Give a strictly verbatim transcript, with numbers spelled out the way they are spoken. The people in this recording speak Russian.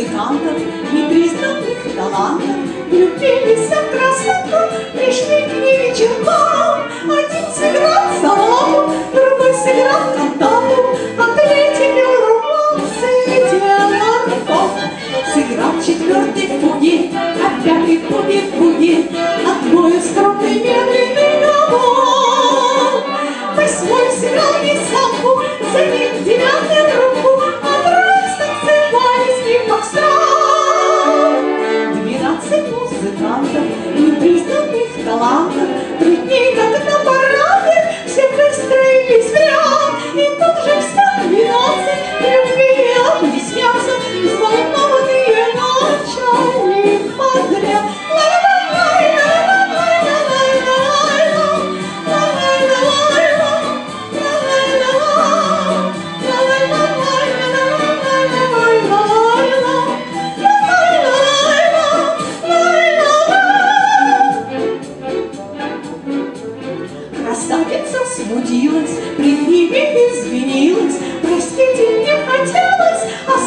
музыкантов, непризнанных талантов, влюбились в красотку, пришли к ней вечерком. Один сыграл салату, другой сыграл кантату, а третий урвался тенорком. Сыграл четвертый фуги, а пятый буги-буги, а двое струнный медленный гамон. Восьмой сыграл весанку, за ним девятый трубку, а трое станцевались и фокстрот. Двенадцать музыкантов, непризнанных талантов, три дней как на параде, все выстроились в ряд, и тут же вся двенадцать любви объяснятся, взволнованные молчали подряд. Красавица смутилась, пред ними извинилась, простите, не хотелось, а